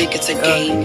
think it's a game.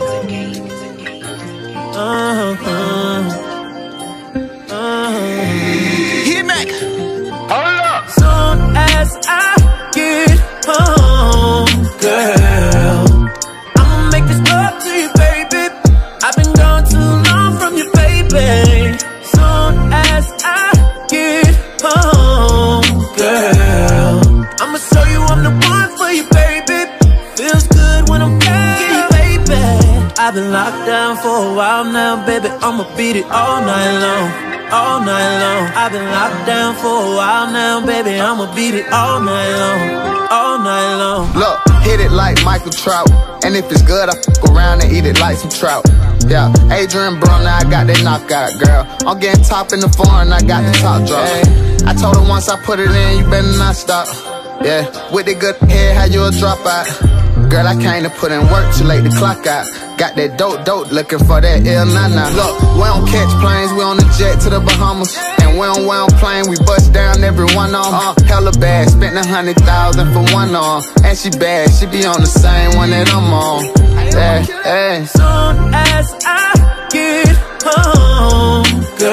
Hit Mac. Hold up. Soon as I get home, girl, I'ma make this love to you, baby. I've been gone too long from you, baby. Soon as I get home, girl, I'ma show you I'm the one for you, baby. Feels good when I'm back, baby. I've been locked down for a while now, baby. I'ma beat it all night long. All night long, I've been locked down for a while now, baby. I'ma beat it all night long, all night long. Look, hit it like Michael Trout, and if it's good, I fuck around and eat it like some trout. Yeah, Adrian Broner, I got that knockout, girl. I'm getting top in the foreign, I got the top drop. I told her once I put it in, you better not stop. Yeah, with the good head, how you a drop out? Girl, I came to put in work too late to clock out. Got that dope, looking for that ill nana. Look, we don't catch planes, we on the jet to the Bahamas. And we don't plane, we bust down every one on. Hella bad, spent 100,000 for one on. And she bad, she be on the same one that I'm on. Yeah. Soon as I get home,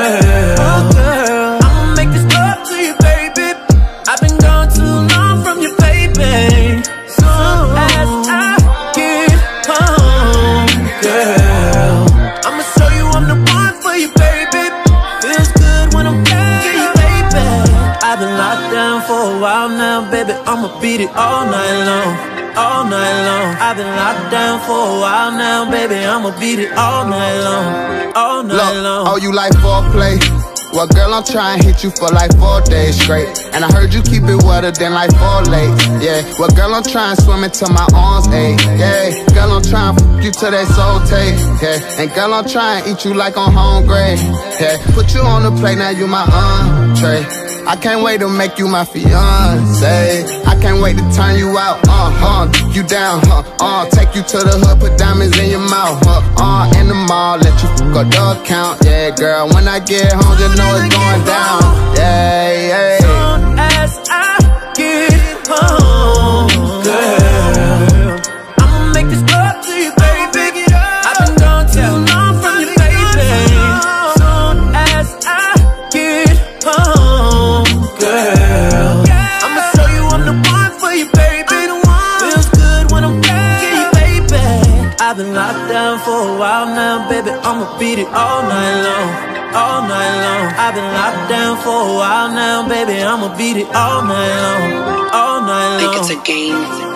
girl, I'ma make this love to you, baby. I've been gone too long from you, baby. Soon as I get home, girl, I'ma show you I'm the one for you, baby. Feels good when I'm back, baby. I've been locked down for a while now, baby. I'ma beat it all night long. All night long, I've been locked down for a while now, baby. I'ma beat it all night long, all night long. Oh, you like foreplay? Well, girl, I'm trying to hit you for like 4 days straight. And I heard you keep it wetter than like 4 lakes. Yeah, well, girl, I'm trying to swim until my arms ache. Yeah, girl, I'm trying to fuck you till that soul take. Yeah, and girl, I'm trying to eat you like on home grade. Yeah, put you on the plate, now you my entree. I can't wait to make you my fiance. I can't wait to turn you out, you down, take you to the hood, put diamonds in your mouth, in the mall, let you fuck a dog count. Yeah, girl, when I get home, just know it's going down. Yeah. Soon as I get home, girl, I'ma make this love to you, baby. I've been gone too long from you, baby. Soon as I get home, girl, I'ma show you I'm the one for you, baby. Feels good when I'm back, baby. I've been locked down for a while now, baby. I'ma beat it all night long, all night long. I've been locked down for a while now, baby. I'ma beat it all night long, all night long. Think it's a game.